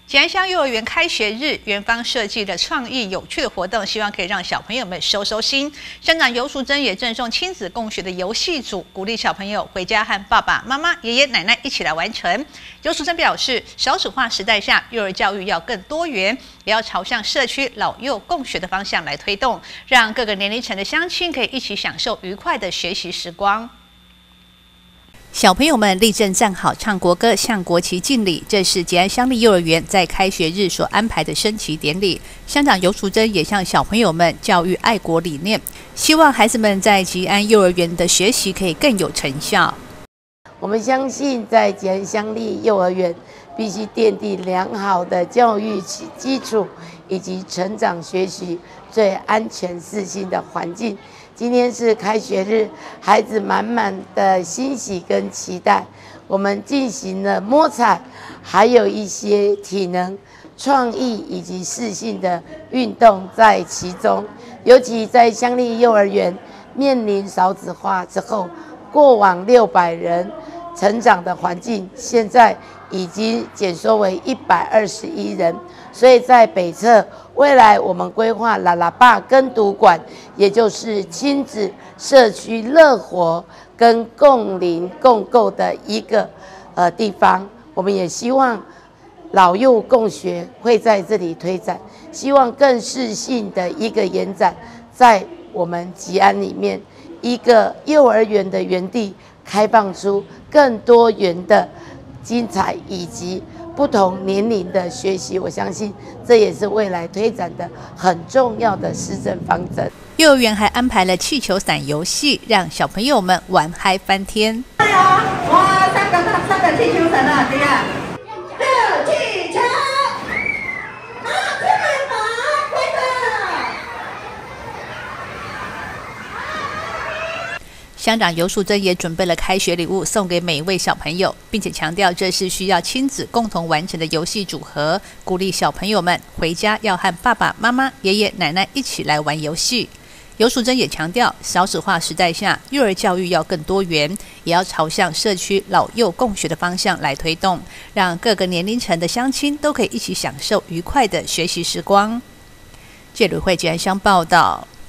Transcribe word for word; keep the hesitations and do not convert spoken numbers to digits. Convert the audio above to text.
吉安乡幼儿园开学日，园方设计了创意有趣的活动，希望可以让小朋友们收收心。乡长游淑珍也赠送亲子共学的游戏组，鼓励小朋友回家和爸爸妈妈、爷爷奶奶一起来完成。游淑珍表示，少子化时代下，幼儿教育要更多元，也要朝向社区老幼共学的方向来推动，让各个年龄层的乡亲可以一起享受愉快的学习时光。小朋友们立正站好，唱国歌，向国旗敬礼。这是吉安乡立幼儿园在开学日所安排的升旗典礼。乡长游淑珍也向小朋友们教育爱国理念，希望孩子们在吉安幼儿园的学习可以更有成效。 我们相信，在吉安乡立幼儿园必须奠定良好的教育基础以及成长学习最安全适性的环境。今天是开学日，孩子满满的欣喜跟期待。我们进行了摸彩，还有一些体能、创意以及适性的运动在其中。尤其在乡立幼儿园面临少子化之后，过往六百人成长的环境，现在已经减缩为一百二十一人。所以在北侧，未来我们规划喇喇爸跟读馆，也就是亲子社区乐活跟共邻共构的一个呃地方。我们也希望老幼共学会在这里推展，希望更适性的一个延展，在我们吉安里面一个幼儿园的园地，开放出更多元的精彩以及不同年龄的学习，我相信这也是未来推展的很重要的施政方针。 幼儿园还安排了气球伞游戏，让小朋友们玩嗨翻天。 加油！哇，三个三个气球伞啊，对呀！热气球，好，出门吧，快乐！ 乡长游淑珍也准备了开学礼物送给每一位小朋友，并且强调这是需要亲子共同完成的游戏组合，鼓励小朋友们回家要和爸爸妈妈、爷爷奶奶一起来玩游戏。游淑珍也强调，少子化时代下，幼儿教育要更多元，也要朝向社区老幼共学的方向来推动，让各个年龄层的乡亲都可以一起享受愉快的学习时光。记者吕慧吉安乡报道。